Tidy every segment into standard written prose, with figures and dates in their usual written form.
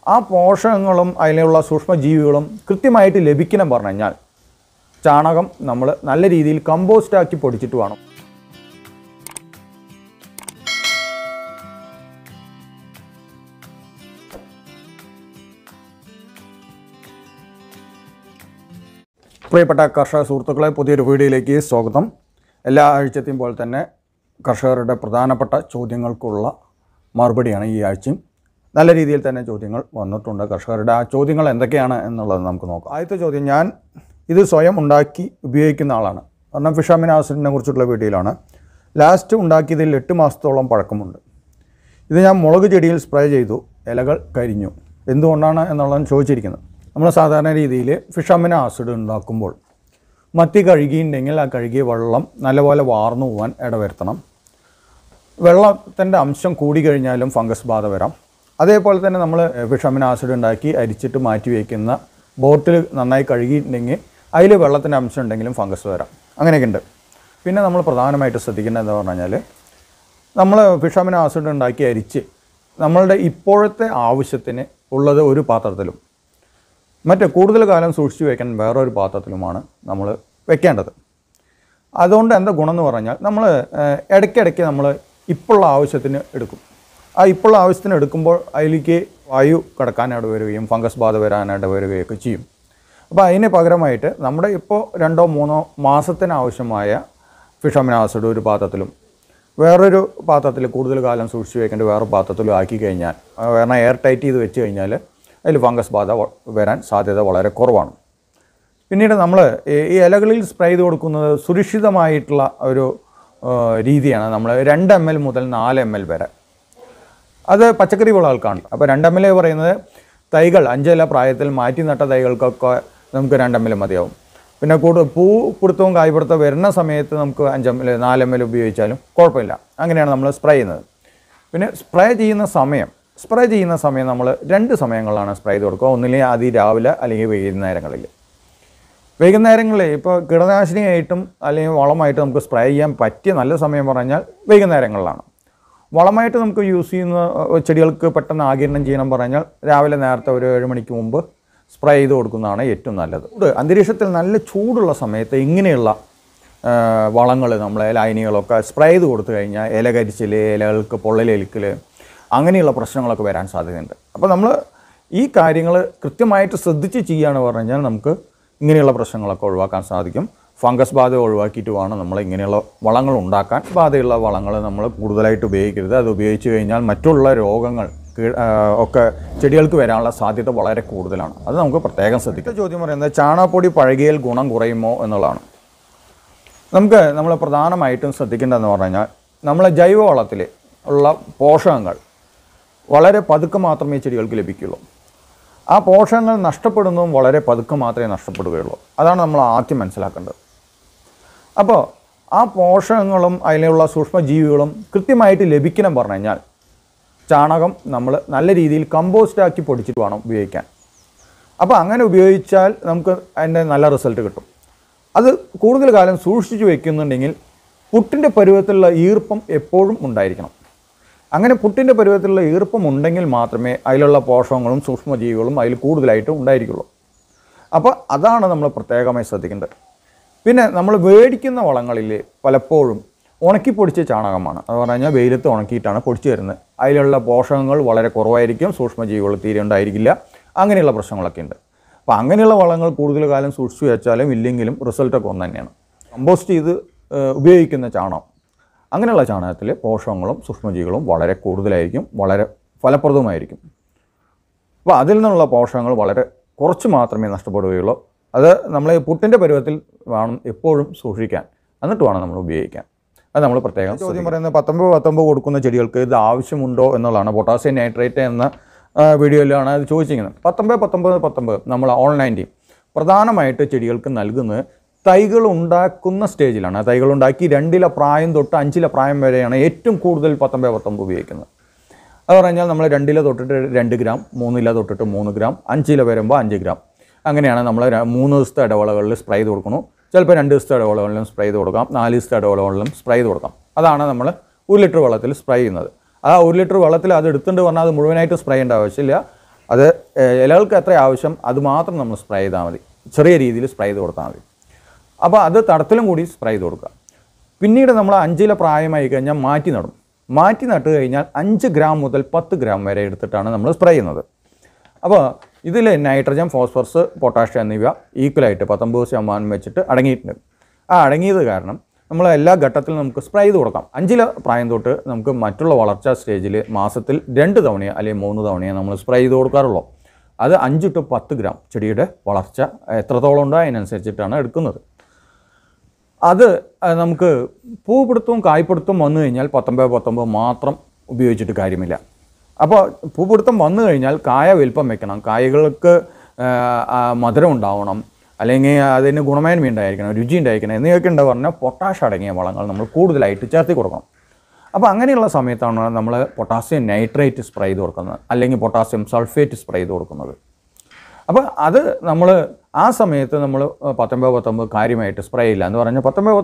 ആ പോഷകങ്ങളും അതിലുള്ള സൂക്ഷ്മജീവികളും കൃത്യമായിട്ട് ലഭിക്കണം പറഞ്ഞു കഴിഞ്ഞാൽ ചാണകം നമ്മൾ നല്ല രീതിയിൽ കമ്പോസ്റ്റാക്കി പൊടിച്ചിട്ട് വേണം. പ്രിയപ്പെട്ട കർഷക സുഹൃത്തുക്കളെ, പുതിയൊരു വീഡിയോയിലേക്ക് സ്വാഗതം. എല്ലാ ആഴ്ചത്തെയും പോലെ തന്നെ കർഷകരുടെ പ്രധാനപ്പെട്ട ചോദ്യങ്ങൾക്കുള്ള മറുപടിയാണ് ഈ ആഴ്ചയും. നല്ല രീതിയിൽ തന്നെ ചോദ്യങ്ങൾ വന്നിട്ടുണ്ട്. കർഷകരുടെ ആ ചോദ്യങ്ങൾ എന്തൊക്കെയാണ് എന്നുള്ളത് നമുക്ക് നോക്കാം. ആദ്യത്തെ ചോദ്യം, ഞാൻ ഇത് സ്വയം ഉണ്ടാക്കി ഉപയോഗിക്കുന്ന ആളാണ്. കാരണം ഫിഷ് അമിനോ ആസിഡിനെ കുറിച്ചുള്ള വീഡിയോയിലാണ്. ലാസ്റ്റ് ഉണ്ടാക്കിയതിൽ 8 മാസത്തോളം പഴക്കമുണ്ട്. ഇത് ഞാൻ മുളക് ചെടിയിൽ സ്പ്രേ ചെയ്തു, ഇലകൾ കരിഞ്ഞു. എന്തുകൊണ്ടാണ് എന്നുള്ളതാണ് ചോദിച്ചിരിക്കുന്നത്. നമ്മൾ സാധാരണ രീതിയിൽ ഫിഷ് അമിനോ ആസിഡ് ഉണ്ടാക്കുമ്പോൾ മത്തി കഴുകിയിട്ടുണ്ടെങ്കിൽ ആ കഴുകിയ വെള്ളം നല്ലപോലെ വാർന്നു പോകാൻ ഇടവരുത്തണം. വെള്ളത്തിൻ്റെ അംശം കൂടിക്കഴിഞ്ഞാലും ഫംഗസ് ബാധ വരാം. അതേപോലെ തന്നെ നമ്മൾ ഫിഷ് അമിനോ ആസിഡ് ഉണ്ടാക്കി അരിച്ചിട്ട് മാറ്റി വയ്ക്കുന്ന ബോട്ടിൽ നന്നായി കഴുകിയിട്ടുണ്ടെങ്കിൽ അതിൽ വെള്ളത്തിൻ്റെ അംശം ഉണ്ടെങ്കിലും ഫംഗസ് വരാം. അങ്ങനെയൊക്കെ ഉണ്ട്. പിന്നെ നമ്മൾ പ്രധാനമായിട്ട് ശ്രദ്ധിക്കേണ്ടത് എന്താ പറഞ്ഞു കഴിഞ്ഞാൽ, നമ്മൾ ഫിഷ് അമിനോ ആസിഡ് ഉണ്ടാക്കി അരിച്ച് നമ്മളുടെ ഇപ്പോഴത്തെ ആവശ്യത്തിന് ഉള്ളത് ഒരു പാത്രത്തിലും മറ്റേ കൂടുതൽ കാലം സൂക്ഷിച്ച് വയ്ക്കാൻ വേറൊരു പാത്രത്തിലുമാണ് നമ്മൾ വെക്കേണ്ടത്. അതുകൊണ്ട് എന്താ ഗുണം എന്ന് പറഞ്ഞാൽ, നമ്മൾ ഇടയ്ക്കിടയ്ക്ക് നമ്മൾ ഇപ്പോഴുള്ള ആവശ്യത്തിന് എടുക്കും. ആ ഇപ്പോഴുള്ള ആവശ്യത്തിന് എടുക്കുമ്പോൾ അതിലേക്ക് വായു കടക്കാനിട വരികയും ഫംഗസ് ബാധ വരാനിട വരികയൊക്കെ ചെയ്യും. അപ്പോൾ അതിന് പകരമായിട്ട് നമ്മുടെ ഇപ്പോൾ 2-3 മാസത്തിന് ആവശ്യമായ ഫിഷ് അമിനോ ആസിഡ് ഒരു പാത്രത്തിലും വേറൊരു പാത്രത്തിൽ കൂടുതൽ കാലം സൂക്ഷിച്ച് വയ്ക്കേണ്ട വേറെ പാത്രത്തിലും ആക്കി കഴിഞ്ഞാൽ, കാരണം എയർ ടൈറ്റ് ചെയ്ത് വെച്ച് കഴിഞ്ഞാൽ അതിൽ ഫംഗസ് ബാധ വരാൻ സാധ്യത വളരെ കുറവാണ്. പിന്നീട് നമ്മൾ ഈ ഇലകളിൽ സ്പ്രേ ചെയ്ത് കൊടുക്കുന്നത് സുരക്ഷിതമായിട്ടുള്ള ഒരു രീതിയാണ്. നമ്മൾ 2 ml മുതൽ 4 ml വരെ. അത് പച്ചക്കറി വിളകൾക്കാണ്. അപ്പോൾ 2 ml പറയുന്നത് തൈകൾ 5 ഇല പ്രായത്തിൽ മാറ്റി നട്ട തൈകൾക്കൊക്കെ നമുക്ക് 2 ml മതിയാവും. പിന്നെ പൂ പിടുത്തവും കായ്പിടുത്തവും വരുന്ന സമയത്ത് നമുക്ക് 5 ml 4 ml ഉപയോഗിച്ചാലും കുഴപ്പമില്ല. അങ്ങനെയാണ് നമ്മൾ സ്പ്രേ ചെയ്യുന്നത്. പിന്നെ സ്പ്രേ ചെയ്യുന്ന സമയം നമ്മൾ 2 സമയങ്ങളിലാണ് സ്പ്രേ ചെയ്ത് കൊടുക്കുക. ഒന്നില്ലെങ്കിൽ ആദ്യം രാവിലെ അല്ലെങ്കിൽ വൈകുന്നേരങ്ങളിൽ. ഇപ്പോൾ കീടനാശിനിയായിട്ടും അല്ലെങ്കിൽ വളമായിട്ട് നമുക്ക് സ്പ്രേ ചെയ്യാൻ പറ്റിയ നല്ല സമയം പറഞ്ഞാൽ വൈകുന്നേരങ്ങളിലാണ്. വളമായിട്ട് നമുക്ക് യൂസ് ചെയ്യുന്ന ചെടികൾക്ക് പെട്ടെന്ന് ആഗിരണം ചെയ്യണം പറഞ്ഞാൽ രാവിലെ നേരത്തെ ഒരു 7 മണിക്ക് മുമ്പ് സ്പ്രേ ചെയ്ത് കൊടുക്കുന്നതാണ് ഏറ്റവും നല്ലത്. അന്തരീക്ഷത്തിൽ നല്ല ചൂടുള്ള സമയത്ത് ഇങ്ങനെയുള്ള വളങ്ങൾ, നമ്മൾ ലൈനികളൊക്കെ സ്പ്രേ ചെയ്ത് കൊടുത്തു കഴിഞ്ഞാൽ ഇല കരിച്ചിൽ, ഇലകൾക്ക് പൊള്ളലേൽക്കൽ, അങ്ങനെയുള്ള പ്രശ്നങ്ങളൊക്കെ വരാൻ സാധ്യതയുണ്ട്. അപ്പോൾ നമ്മൾ ഈ കാര്യങ്ങൾ കൃത്യമായിട്ട് ശ്രദ്ധിച്ച് ചെയ്യുകയാണെന്ന് പറഞ്ഞു കഴിഞ്ഞാൽ നമുക്ക് ഇങ്ങനെയുള്ള പ്രശ്നങ്ങളൊക്കെ ഒഴിവാക്കാൻ സാധിക്കും. ഫംഗസ് ബാധ ഒഴിവാക്കിയിട്ട് വേണം നമ്മൾ ഇങ്ങനെയുള്ള വളങ്ങൾ ഉണ്ടാക്കാൻ. ബാധയുള്ള വളങ്ങൾ നമ്മൾ കൂടുതലായിട്ട് ഉപയോഗിക്കരുത്. അത് ഉപയോഗിച്ച് കഴിഞ്ഞാൽ മറ്റുള്ള രോഗങ്ങൾ ഒക്കെ ചെടികൾക്ക് വരാനുള്ള സാധ്യത വളരെ കൂടുതലാണ്. അത് നമുക്ക് പ്രത്യേകം ശ്രദ്ധിക്കാം. ചോദ്യം പറയുന്നത്, ചാണകപ്പൊടി പഴകിയാൽ ഗുണം കുറയുമോ എന്നുള്ളതാണ്. നമ്മൾ പ്രധാനമായിട്ടും ശ്രദ്ധിക്കേണ്ടതെന്ന് പറഞ്ഞു കഴിഞ്ഞാൽ, നമ്മളെ ജൈവവളത്തിൽ ഉള്ള പോഷകങ്ങൾ വളരെ പതുക്കെ മാത്രമേ ചെടികൾക്ക് ലഭിക്കുകയുള്ളൂ. ആ പോഷകങ്ങൾ നഷ്ടപ്പെടുന്നതും വളരെ പതുക്കെ മാത്രമേ നഷ്ടപ്പെടുകയുള്ളൂ. അതാണ് നമ്മൾ ആദ്യം മനസ്സിലാക്കേണ്ടത്. അപ്പോൾ ആ പോഷകങ്ങളും അതിലുള്ള സൂക്ഷ്മജീവികളും കൃത്യമായിട്ട് ലഭിക്കണം പറഞ്ഞു കഴിഞ്ഞാൽ ചാണകം നമ്മൾ നല്ല രീതിയിൽ കമ്പോസ്റ്റാക്കി പൊടിച്ചിട്ട് വേണം ഉപയോഗിക്കാൻ. അപ്പോൾ അങ്ങനെ ഉപയോഗിച്ചാൽ നമുക്ക് അതിൻ്റെ നല്ല റിസൾട്ട് കിട്ടും. അത് കൂടുതൽ കാലം സൂക്ഷിച്ച് വയ്ക്കുന്നുണ്ടെങ്കിൽ പുട്ടിൻ്റെ പരുവത്തിലുള്ള ഈർപ്പം എപ്പോഴും ഉണ്ടായിരിക്കണം. അങ്ങനെ പുട്ടിൻ്റെ പരുവത്തിലുള്ള ഈർപ്പം ഉണ്ടെങ്കിൽ മാത്രമേ അതിലുള്ള പോഷകങ്ങളും സൂക്ഷ്മജീവികളും അതിൽ കൂടുതലായിട്ട് ഉണ്ടായിരിക്കുള്ളൂ. അപ്പോൾ അതാണ് നമ്മൾ പ്രത്യേകമായി ശ്രദ്ധിക്കേണ്ടത്. പിന്നെ നമ്മൾ മേടിക്കുന്ന വളങ്ങളിൽ പലപ്പോഴും ഉണക്കിപ്പൊടിച്ച ചാണകമാണ്. അത് പറഞ്ഞു കഴിഞ്ഞാൽ വെയിലത്ത് ഉണക്കിയിട്ടാണ് പൊടിച്ചു തരുന്നത്. അതിലുള്ള പോഷകങ്ങൾ വളരെ കുറവായിരിക്കും, സൂക്ഷ്മജീവികൾ തീരെ ഉണ്ടായിരിക്കില്ല. അങ്ങനെയുള്ള പ്രശ്നങ്ങളൊക്കെ ഉണ്ട്. അപ്പോൾ അങ്ങനെയുള്ള വളങ്ങൾ കൂടുതൽ കാലം സൂക്ഷിച്ചു വെച്ചാലും ഇല്ലെങ്കിലും റിസൾട്ടൊക്കെ ഒന്ന് തന്നെയാണ്. കമ്പോസ്റ്റ് ചെയ്ത് ഉപയോഗിക്കുന്ന ചാണകം, അങ്ങനെയുള്ള ചാണകത്തിൽ പോഷകങ്ങളും സൂക്ഷ്മജീവികളും വളരെ കൂടുതലായിരിക്കും, വളരെ ഫലപ്രദമായിരിക്കും. അപ്പോൾ അതിൽ നിന്നുള്ള പോഷകങ്ങൾ വളരെ കുറച്ച് മാത്രമേ നഷ്ടപ്പെടുകയുള്ളൂ. അത് നമ്മൾ പുട്ടിൻ്റെ പരുവത്തിൽ വേണം എപ്പോഴും സൂക്ഷിക്കാൻ, എന്നിട്ട് വേണം നമ്മൾ ഉപയോഗിക്കാൻ. അത് നമ്മൾ പ്രത്യേകം ചോദ്യം പറയുന്നത്, 19 കൊടുക്കുന്ന ചെടികൾക്ക് ഇത് ആവശ്യമുണ്ടോ എന്നുള്ളതാണ്. പൊട്ടാസ്യം നൈട്രേറ്റ് എന്ന വീഡിയോയിലാണ് അത് ചോദിച്ചിരിക്കുന്നത്. 19 നമ്മൾ ഓൺലൈൻ ടീം പ്രധാനമായിട്ട് ചെടികൾക്ക് നൽകുന്നത് തൈകൾ ഉണ്ടാക്കുന്ന സ്റ്റേജിലാണ്. തൈകൾ ഉണ്ടാക്കി 2 ഇല പ്രായം തൊട്ട് 5 ഇല പ്രായം വരെയാണ് ഏറ്റവും കൂടുതൽ 19 ഉപയോഗിക്കുന്നത്. അത് പറഞ്ഞാൽ നമ്മൾ 2 ഇല തൊട്ടിട്ട് 2 ഗ്രാം, 3 ഇല തൊട്ടിട്ട് 3 ഗ്രാം, 5 ഇല വരുമ്പോൾ 5 ഗ്രാം. അങ്ങനെയാണ് നമ്മൾ 3 ദിവസത്തെ ഇടവേളകളിൽ സ്പ്രേ ചെയ്ത് കൊടുക്കുന്നു. ചിലപ്പോൾ 2 ദിവസത്തെ ഇടവേളകളിലും സ്പ്രേ ചെയ്ത് കൊടുക്കാം, 4 ദിവസത്തെ ഇടവേളകളിലും സ്പ്രേ ചെയ്ത് കൊടുക്കാം. അതാണ് നമ്മൾ 1 ലിറ്റർ വെള്ളത്തിൽ സ്പ്രേ ചെയ്യുന്നത്. ആ 1 ലിറ്റർ വെള്ളത്തിൽ അത് എടുത്തുകൊണ്ട് പറഞ്ഞാൽ അത് മുഴുവനായിട്ട് സ്പ്രേ ചെയ്യേണ്ട ആവശ്യമില്ല. അത് ഇലകൾക്ക് എത്ര ആവശ്യം അത് മാത്രം നമ്മൾ സ്പ്രേ ചെയ്താൽ മതി. ചെറിയ രീതിയിൽ സ്പ്രേ ചെയ്ത് കൊടുത്താൽ മതി. അപ്പോൾ അത് തടത്തിലും കൂടി സ്പ്രേ ചെയ്ത് കൊടുക്കുക. പിന്നീട് നമ്മൾ 5 ഇല പ്രായമായി കഴിഞ്ഞാൽ മാറ്റി നടും. മാറ്റി നട്ട് കഴിഞ്ഞാൽ 5 ഗ്രാം മുതൽ 10 ഗ്രാം വരെ എടുത്തിട്ടാണ് നമ്മൾ സ്പ്രേ ചെയ്യുന്നത്. അപ്പോൾ ഇതിൽ നൈട്രജൻ, ഫോസ്ഫറസ്, പൊട്ടാഷ്യം എന്നിവ ഈക്വലായിട്ട് 19% വെച്ചിട്ട് അടങ്ങിയിട്ടുണ്ട്. ആ അടങ്ങിയത് കാരണം നമ്മൾ എല്ലാ ഘട്ടത്തിലും നമുക്ക് സ്പ്രേ ചെയ്ത് കൊടുക്കാം. 5 ഇല പ്രായം തൊട്ട് നമുക്ക് മറ്റുള്ള വളർച്ചാ സ്റ്റേജിൽ മാസത്തിൽ 2 തവണയോ അല്ലെങ്കിൽ 3 തവണയോ നമ്മൾ സ്പ്രേ ചെയ്ത് കൊടുക്കാറുള്ളൂ. അത് 5 to 10 ഗ്രാം ചെടിയുടെ വളർച്ച എത്രത്തോളം ഉണ്ടോ അതിനനുസരിച്ചിട്ടാണ് എടുക്കുന്നത്. അത് നമുക്ക് പൂപിടുത്തവും കായ്പിടുത്തവും വന്നു കഴിഞ്ഞാൽ 19 മാത്രം ഉപയോഗിച്ചിട്ട് കാര്യമില്ല. അപ്പോൾ പൂപിടുത്തം വന്നു കഴിഞ്ഞാൽ കായ വലിപ്പം വെക്കണം, കായകൾക്ക് മധുരം ഉണ്ടാവണം, അല്ലെങ്കിൽ അതിന് ഗുണമേന്മ ഉണ്ടായിരിക്കണം, രുചി ഉണ്ടായിരിക്കണം എന്നിവയൊക്കെ ഉണ്ട് പറഞ്ഞാൽ പൊട്ടാഷ് അടങ്ങിയ വളങ്ങൾ നമ്മൾ കൂടുതലായിട്ട് ചേർത്തി കൊടുക്കണം. അപ്പോൾ അങ്ങനെയുള്ള സമയത്താണ് നമ്മൾ പൊട്ടാസ്യം നൈട്രേറ്റ് സ്പ്രേ ചെയ്ത് കൊടുക്കുന്നത്, അല്ലെങ്കിൽ പൊട്ടാസ്യം സൾഫേറ്റ് സ്പ്രേ ചെയ്ത് കൊടുക്കുന്നത്. അപ്പോൾ അത് നമ്മൾ ആ സമയത്ത് നമ്മൾ 19 കാര്യമായിട്ട് സ്പ്രേ ഇല്ല എന്ന് പറഞ്ഞാൽ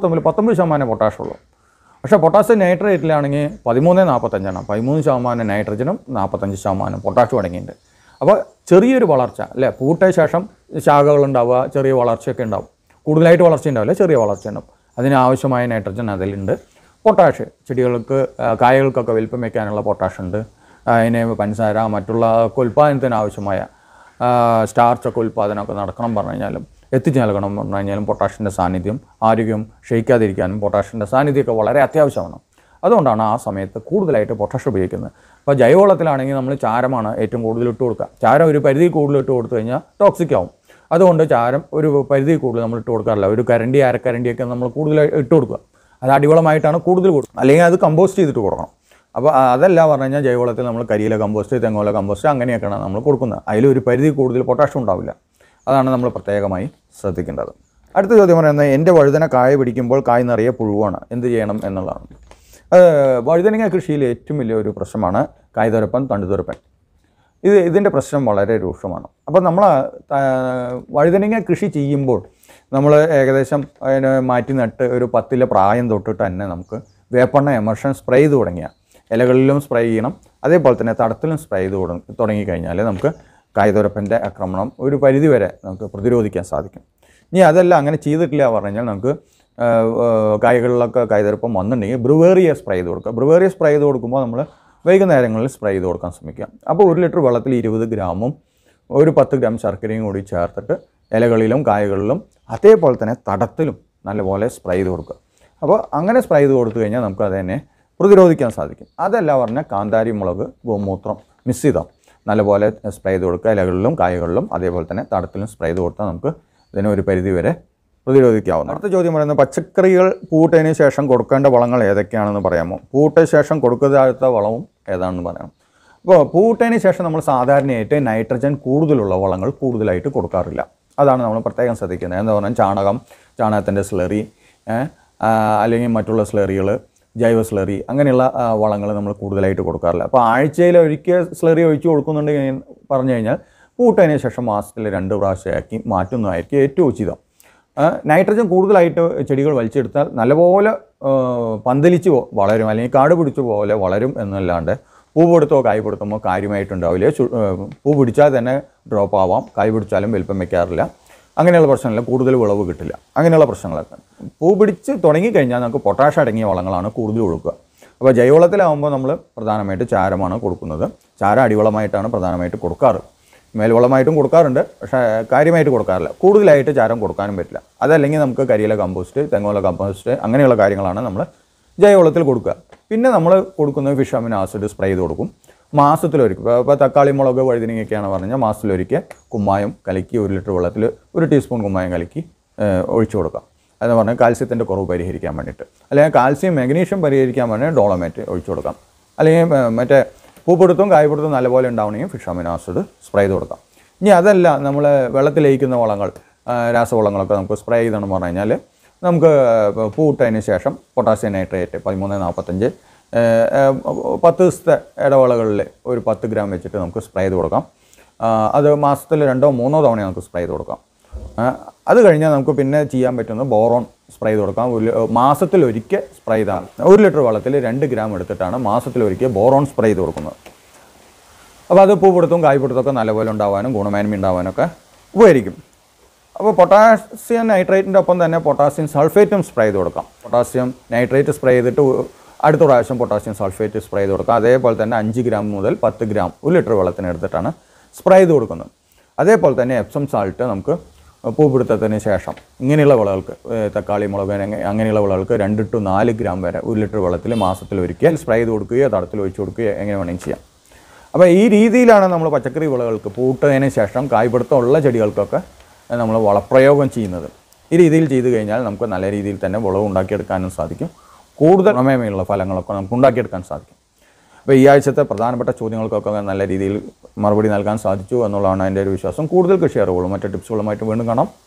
19% പൊട്ടാഷ് ഉള്ളൂ. പക്ഷേ പൊട്ടാസ്യം നൈട്രേറ്റിലാണെങ്കിൽ 13-45 13% നൈട്രജനും 45% പൊട്ടാഷും അടങ്ങിയിട്ടുണ്ട്. അപ്പോൾ ചെറിയൊരു വളർച്ച അല്ലേ, പൂട്ട ശേഷം ശാഖകളുണ്ടാവുക, ചെറിയ വളർച്ചയൊക്കെ ഉണ്ടാവും. കൂടുതലായിട്ട് വളർച്ച ഉണ്ടാവില്ല, ചെറിയ വളർച്ച ഉണ്ടാവും. അതിനാവശ്യമായ നൈട്രജൻ അതിലുണ്ട്. പൊട്ടാഷ് ചെടികൾക്ക് കായകൾക്കൊക്കെ വലിപ്പം വയ്ക്കാനുള്ള പൊട്ടാഷ് ഉണ്ട്. അതിന് പഞ്ചസാര മറ്റുള്ള ഉൽപ്പാദനത്തിന് ആവശ്യമായ സ്റ്റാർച്ചൊക്കെ ഉൽപ്പാദനമൊക്കെ നടക്കണം പറഞ്ഞു കഴിഞ്ഞാലും എത്തിച്ചു നൽകണം പറഞ്ഞു കഴിഞ്ഞാലും പൊട്ടാഷിൻ്റെ സാന്നിധ്യം, ആരോഗ്യം ക്ഷയിക്കാതിരിക്കാനും പൊട്ടാഷിൻ്റെ സാന്നിധ്യമൊക്കെ വളരെ അത്യാവശ്യമാണ്. അതുകൊണ്ടാണ് ആ സമയത്ത് കൂടുതലായിട്ട് പൊട്ടാഷ് ഉപയോഗിക്കുന്നത്. അപ്പോൾ ജൈവവളത്തിലാണെങ്കിൽ നമ്മൾ ചാരമാണ് ഏറ്റവും കൂടുതൽ ഇട്ട് കൊടുക്കുക. ചാരം ഒരു പരിധി കൂടുതൽ ഇട്ട് കൊടുത്തു കഴിഞ്ഞാൽ ടോക്സിക് ആവും. അതുകൊണ്ട് ചാരം ഒരു പരിധി കൂടുതൽ നമ്മൾ ഇട്ട് കൊടുക്കാറില്ല. ഒരു കരണ്ടി അരക്കരണ്ടിയൊക്കെ നമ്മൾ കൂടുതൽ ഇട്ട് കൊടുക്കുക. അത് അടിവളമായിട്ടാണ് കൂടുതൽ കൊടുക്കുക, അല്ലെങ്കിൽ അത് കമ്പോസ്റ്റ് ചെയ്തിട്ട് കൊടുക്കണം. അപ്പോൾ അതല്ല പറഞ്ഞു കഴിഞ്ഞാൽ ജൈവവളത്തിൽ നമ്മൾ കരിയില കമ്പോസ്റ്റ്, തെങ്ങോല കമ്പോസ്റ്റ് അങ്ങനെയൊക്കെയാണ് നമ്മൾ കൊടുക്കുന്നത്. അതിലൊരു പരിധി കൂടുതൽ പൊട്ടാഷ്യം ഉണ്ടാവില്ല. അതാണ് നമ്മൾ പ്രത്യേകമായി ശ്രദ്ധിക്കേണ്ടത്. അടുത്ത ചോദ്യം പറയുന്നത്, എൻ്റെ വഴുതന കായ പിടിക്കുമ്പോൾ കായ് നിറയെ പുഴുവാണ്, എന്ത് ചെയ്യണം എന്നുള്ളതാണ്. വഴുതനങ്ങ കൃഷിയിൽ ഏറ്റവും വലിയൊരു പ്രശ്നമാണ് കായ്തുരപ്പൻ, തണ്ടുതുരപ്പൻ. ഇതിൻ്റെ പ്രശ്നം വളരെ രൂക്ഷമാണ്. അപ്പോൾ നമ്മൾ വഴുതനങ്ങ കൃഷി ചെയ്യുമ്പോൾ നമ്മൾ ഏകദേശം അതിന് മാറ്റി നട്ട് ഒരു 10 ഇല പ്രായം തൊട്ടിട്ട് തന്നെ നമുക്ക് വേപ്പെണ്ണ എമർഷൻ സ്പ്രേ ചെയ്ത് തുടങ്ങിയ ഇലകളിലും സ്പ്രേ ചെയ്യണം. അതേപോലെ തന്നെ തടത്തിലും സ്പ്രേ ചെയ്ത് തുടങ്ങിക്കഴിഞ്ഞാൽ നമുക്ക് കായ്തുരപ്പൻ്റെ ആക്രമണം ഒരു പരിധി വരെ നമുക്ക് പ്രതിരോധിക്കാൻ സാധിക്കും. ഇനി അതല്ല അങ്ങനെ ചെയ്തിട്ടില്ല പറഞ്ഞു കഴിഞ്ഞാൽ നമുക്ക് കായ്കളിലൊക്കെ കായ്തുരപ്പം വന്നിട്ടുണ്ടെങ്കിൽ ബ്രുവേറിയ സ്പ്രേ ചെയ്ത് കൊടുക്കുക. ബ്രുവേറിയ സ്പ്രേ ചെയ്ത് കൊടുക്കുമ്പോൾ നമ്മൾ വൈകുന്നേരങ്ങളിൽ സ്പ്രേ ചെയ്ത് കൊടുക്കാൻ ശ്രമിക്കുക. അപ്പോൾ 1 ലിറ്റർ വെള്ളത്തിൽ 20 ഗ്രാമും ഒരു 10 ഗ്രാം ശർക്കരയും കൂടി ചേർത്തിട്ട് ഇലകളിലും കായകളിലും അതേപോലെ തന്നെ തടത്തിലും നല്ലപോലെ സ്പ്രേ ചെയ്ത് കൊടുക്കുക. അപ്പോൾ അങ്ങനെ സ്പ്രേ ചെയ്ത് കൊടുത്തു കഴിഞ്ഞാൽ നമുക്ക് അതിനെ പ്രതിരോധിക്കാൻ സാധിക്കും. അതല്ല പറഞ്ഞാൽ കാന്താരി മുളക്, ഗോമൂത്രം മിശ്രിതം നല്ലപോലെ സ്പ്രേ ചെയ്ത് കൊടുക്കുക ഇലകളിലും കായകളിലും അതേപോലെ തന്നെ തടത്തിലും സ്പ്രേ ചെയ്ത് കൊടുത്താൽ നമുക്ക് ഇതിനെ ഒരു പരിധി വരെ പ്രതിരോധിക്കാവുന്ന. അടുത്ത ചോദ്യം പറയുന്നത്, പച്ചക്കറികൾ പൂട്ടതിന് ശേഷം കൊടുക്കേണ്ട വളങ്ങൾ ഏതൊക്കെയാണെന്ന് പറയാമോ? പൂട്ടതിന് ശേഷം കൊടുക്കാത്ത വളവും ഏതാണെന്ന് പറയാം. അപ്പോൾ പൂട്ടതിന് ശേഷം നമ്മൾ സാധാരണയായിട്ട് നൈട്രജൻ കൂടുതലുള്ള വളങ്ങൾ കൂടുതലായിട്ട് കൊടുക്കാറില്ല. അതാണ് നമ്മൾ പ്രത്യേകം ശ്രദ്ധിക്കുന്നത്. എന്താ പറഞ്ഞാൽ ചാണകത്തിൻ്റെ സ്ലറി അല്ലെങ്കിൽ മറ്റുള്ള സ്ലറികൾ, ജൈവ സ്ലറി അങ്ങനെയുള്ള വളങ്ങൾ നമ്മൾ കൂടുതലായിട്ട് കൊടുക്കാറില്ല. അപ്പോൾ ആഴ്ചയിൽ ഒരിക്കൽ സ്ലറി ഒഴിച്ച് കൊടുക്കുന്നുണ്ടെങ്കിൽ പറഞ്ഞു കഴിഞ്ഞാൽ പൂട്ടതിന് ശേഷം മാസത്തിൽ 2 പ്രാവശ്യമാക്കി മാറ്റുന്നതായിരിക്കും ഏറ്റവും ഉചിതം. നൈട്രജൻ കൂടുതലായിട്ട് ചെടികൾ വലിച്ചെടുത്താൽ നല്ലപോലെ പന്തലിച്ച് വളരും, അല്ലെങ്കിൽ കാട് പിടിച്ച പോലെ വളരും എന്നല്ലാണ്ട് പൂ പിടുത്തമോ കായ് പിടുത്തമോ കാര്യമായിട്ടുണ്ടാവില്ല. പൂ പിടിച്ചാൽ തന്നെ ഡ്രോപ്പ് ആവാം, കായ് പിടിച്ചാലും വലിപ്പം വയ്ക്കാറില്ല. അങ്ങനെയുള്ള പ്രശ്നമില്ല, കൂടുതൽ വിളവ് കിട്ടില്ല, അങ്ങനെയുള്ള പ്രശ്നങ്ങളൊക്കെ. പൂ പിടിച്ച് തുടങ്ങിക്കഴിഞ്ഞാൽ നമുക്ക് പൊട്ടാഷ് അടങ്ങിയ വളങ്ങളാണ് കൂടുതൽ കൊടുക്കുക. അപ്പോൾ ജൈവവളത്തിലാവുമ്പോൾ നമ്മൾ പ്രധാനമായിട്ട് ചാരമാണ് കൊടുക്കുന്നത്. ചാരം അടിവളമായിട്ടാണ് പ്രധാനമായിട്ട് കൊടുക്കാറ്. മേൽവളമായിട്ടും കൊടുക്കാറുണ്ട്, പക്ഷേ കാര്യമായിട്ട് കൊടുക്കാറില്ല. കൂടുതലായിട്ട് ചാരം കൊടുക്കാനും പറ്റില്ല. അതല്ലെങ്കിൽ നമുക്ക് കരിയില കമ്പോസ്റ്റ്, തെങ്ങോല കമ്പോസ്റ്റ് അങ്ങനെയുള്ള കാര്യങ്ങളാണ് നമ്മൾ ജൈവവളത്തിൽ കൊടുക്കുക. പിന്നെ നമ്മൾ കൊടുക്കുന്നത് ഫിഷ് അമിനോ ആസിഡ് സ്പ്രേ ചെയ്ത് കൊടുക്കും മാസത്തിലൊരിക്കൽ. ഇപ്പോൾ തക്കാളി, മുളക്, വഴുതനങ്ങയൊക്കെയാണ് പറഞ്ഞാൽ മാസത്തിലൊരിക്കൽ കുമ്മായം കലക്കി 1 ലിറ്റർ വെള്ളത്തിൽ 1 ടീസ്പൂൺ കുമ്മായം കലക്കി ഒഴിച്ചു കൊടുക്കാം. അതെന്ന് പറഞ്ഞാൽ കാൽസ്യത്തിൻ്റെ കുറവ് പരിഹരിക്കാൻ വേണ്ടിയിട്ട്. അല്ലെങ്കിൽ കാൽസ്യം മാഗ്നീഷ്യം പരിഹരിക്കാൻ വേണ്ടി ഡോളമേറ്റ് ഒഴിച്ചു കൊടുക്കാം. അല്ലെങ്കിൽ മറ്റേ പൂപ്പിടുത്തവും കായ്പിടുത്തവും നല്ലപോലെ ഉണ്ടാവണമെങ്കിൽ ഫിഷ് അമിനോ ആസിഡ് സ്പ്രേ ചെയ്ത് കൊടുക്കാം. ഇനി അതല്ല നമ്മൾ വെള്ളത്തിലയിക്കുന്ന വളങ്ങൾ, രാസവളങ്ങളൊക്കെ നമുക്ക് സ്പ്രേ ചെയ്തെന്ന് പറഞ്ഞു കഴിഞ്ഞാൽ നമുക്ക് പൂട്ടതിന് ശേഷം പൊട്ടാസ്യം നൈട്രേറ്റ് 13-45 10 ദിവസത്തെ ഇടവേളകളിൽ ഒരു 10 ഗ്രാം വെച്ചിട്ട് നമുക്ക് സ്പ്രേ ചെയ്ത് കൊടുക്കാം. അത് മാസത്തിൽ 2-3 തവണ നമുക്ക് സ്പ്രേ ചെയ്ത് കൊടുക്കാം. അത് കഴിഞ്ഞാൽ നമുക്ക് പിന്നെ ചെയ്യാൻ പറ്റുന്നത് ബോറോൺ സ്പ്രേ ചെയ്ത് കൊടുക്കാം. മാസത്തിലൊരിക്കൽ സ്പ്രേ ചെയ്താൽ 1 ലിറ്റർ വെള്ളത്തിൽ 2 ഗ്രാം എടുത്തിട്ടാണ് മാസത്തിലൊരിക്കൽ ബോറോൺ സ്പ്രേ ചെയ്ത് കൊടുക്കുന്നത്. അപ്പോൾ അത് പൂപിടുത്തവും കായ്പിടുത്തമൊക്കെ നല്ലപോലെ ഉണ്ടാവാനും ഗുണമേന്മ ഉണ്ടാവാനൊക്കെ ഉപകരിക്കും. അപ്പോൾ പൊട്ടാസ്യം നൈട്രേറ്റിൻ്റെ ഒപ്പം തന്നെ പൊട്ടാസ്യം സൾഫേറ്റും സ്പ്രേ ചെയ്ത് കൊടുക്കാം. പൊട്ടാസ്യം നൈട്രേറ്റ് സ്പ്രേ ചെയ്തിട്ട് അടുത്ത പ്രാവശ്യം പൊട്ടാസ്യം സൾഫേറ്റ് സ്പ്രേ ചെയ്ത് കൊടുക്കാം. അതേപോലെ തന്നെ 5 ഗ്രാം മുതൽ 10 ഗ്രാം 1 ലിറ്റർ വെള്ളത്തിന് എടുത്തിട്ടാണ് സ്പ്രേ ചെയ്ത് കൊടുക്കുന്നത്. അതേപോലെ തന്നെ എപ്സം സാൾട്ട് നമുക്ക് പൂപിടുത്തത്തിന് ശേഷം ഇങ്ങനെയുള്ള വിളകൾക്ക് തക്കാളി, മുളക് അങ്ങനെയുള്ള വിളകൾക്ക് 2 to 4 ഗ്രാം വരെ 1 ലിറ്റർ വെള്ളത്തിൽ മാസത്തിൽ ഒരിക്കൽ സ്പ്രേ ചെയ്ത് കൊടുക്കുകയോ തടത്തിൽ ഒഴിച്ച് കൊടുക്കുകയോ എങ്ങനെ വേണമെങ്കിൽ ചെയ്യാം. അപ്പോൾ ഈ രീതിയിലാണ് നമ്മൾ പച്ചക്കറി വിളകൾക്ക് പൂട്ടതിന് ശേഷം കായ്പിടുത്തമുള്ള ചെടികൾക്കൊക്കെ നമ്മൾ വളപ്രയോഗം ചെയ്യുന്നത്. ഈ രീതിയിൽ ചെയ്തു കഴിഞ്ഞാൽ നമുക്ക് നല്ല രീതിയിൽ തന്നെ വിളവ് ഉണ്ടാക്കിയെടുക്കാനും സാധിക്കും. കൂടുതൽ ഗുണമേന്മയുള്ള ഫലങ്ങളൊക്കെ നമുക്ക് ഉണ്ടാക്കിയെടുക്കാൻ സാധിക്കും. അപ്പോൾ ഈ ആഴ്ചത്തെ പ്രധാനപ്പെട്ട ചോദ്യങ്ങൾക്കൊക്കെ നല്ല രീതിയിൽ മറുപടി നൽകാൻ സാധിച്ചു എന്നുള്ളതാണ് എൻ്റെ ഒരു വിശ്വാസം. കൂടുതൽ കൃഷി അറിവുകളും മറ്റ് ടിപ്സുകളുമായിട്ട് വീണ്ടും കാണാം.